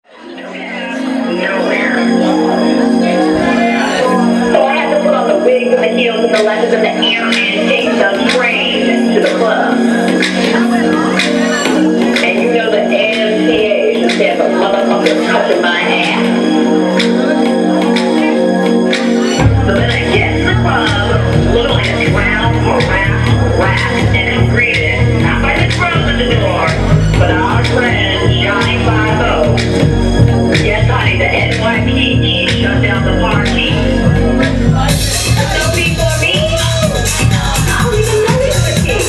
Nowhere. So I had to put on the wigs and the heels and the lashes and the hair and take the train to the club. And you know the NTA should have a motherfucker touching my ass. So then I get to the club, literally a drown or rat, and I'm greeted, not by the girls at the door, but our friend Johnny 5-0. Yes, honey, the NYPD shut down the party. No before me. I don't even know the other kid.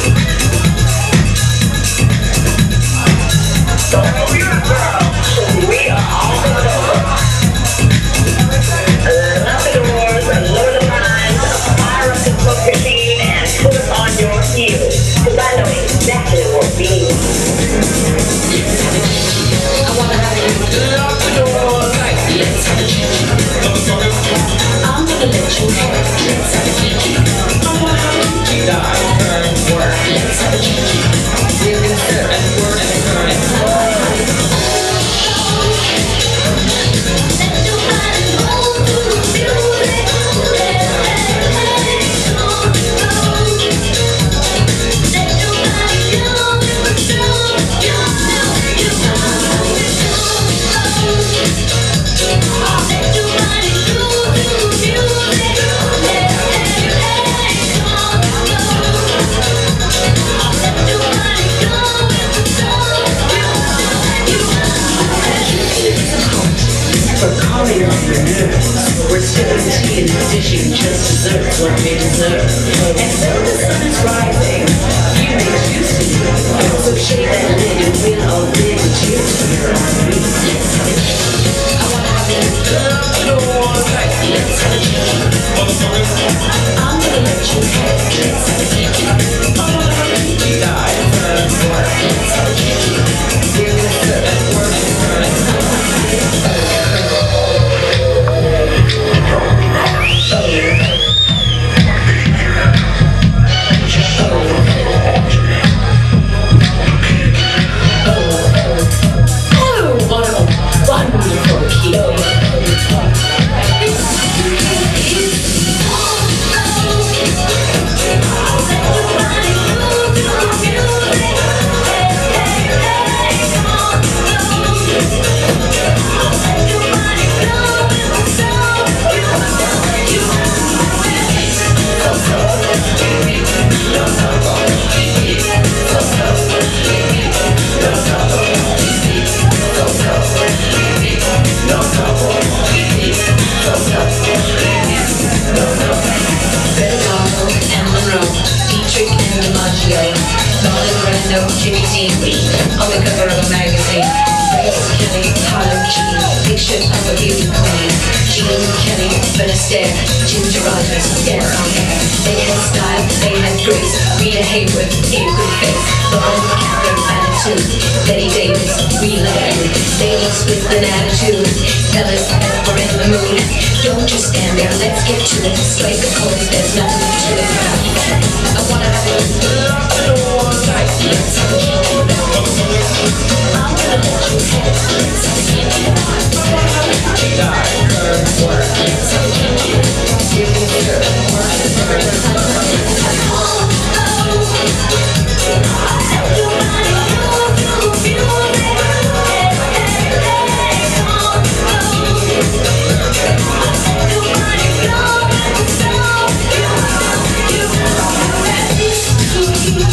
Don't know your girl. We are all coming over. Lock the doors, lower the blinds, fire up the smoke machine, and put us on your heels. Because I know exactly what we need. I wanna have you lock the doors. Let's have a kiki. I'm gonna let you have it. Let's have a kiki. I wanna have a kiki. Die, turn, work. Let's have a kiki. We're gonna serve and work and turn and work. Let your body roll to the music. Let your body go with the flow. You know you got it. Let your body go to the music. Let your body go with the flow. For calling off your nerves, we're sipping tea and dishing just desserts what they deserve. And so the sun is rising, you make juice to you. So shake that lid and we'll all dig the juice to your sweet. I wanna have you lock the doors. Let's have a kiki. I'm gonna let you have it. Let's have a kiki. I wanna have a kiki. Die, turn, work. Let's have a kiki. We're gonna serve and work and turn and work. Oh, what a wonderful key. Jimmy Dean on the cover of a magazine. Grace Kelly, Harlem Jean, picture of a beauty queen. Jean Kelly, Finisterre, Ginger Rogers, Sarah O'Hare. They had style, they had grace. Rita Hayworth, a good face. The old Catherine attitude. Betty Davis, we learned. Ladies with an attitude. Fellas, we're in the mood. Don't just stand there, let's get to it. Strike the chords, there's nothing to it. I wanna have you lock the doors. Let's have a kiki. I'm gonna let you have it. Let's have a kiki. I wanna have a kiki. Die, turn, work. Let's have a kiki. We're gonna serve and work and turn and work. Let your body go to the music. Let your body go with the flow. You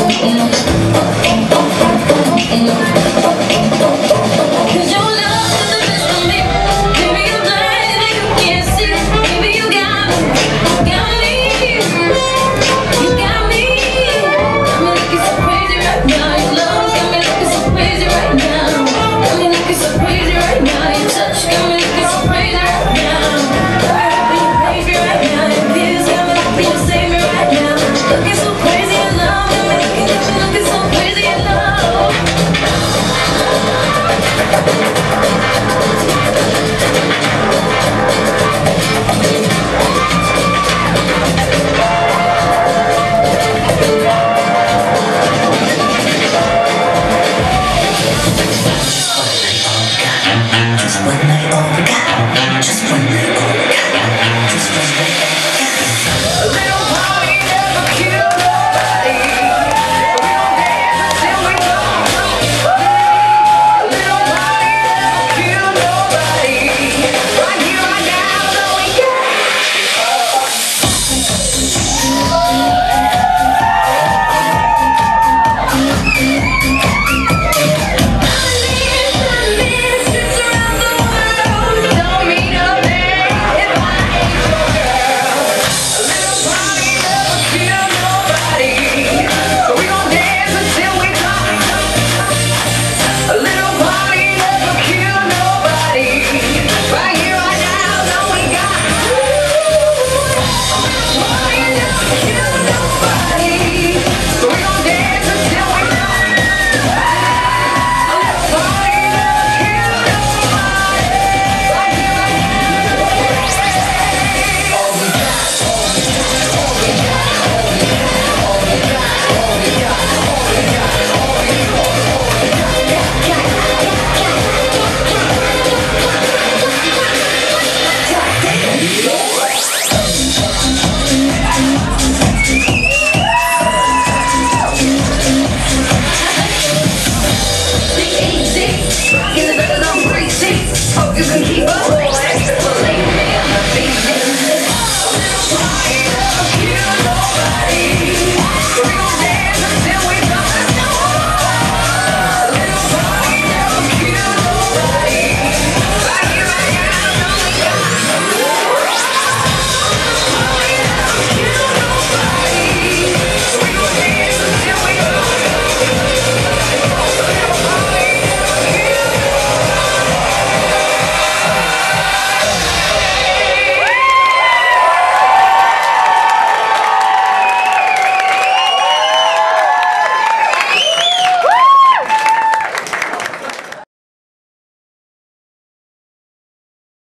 Mm-mm.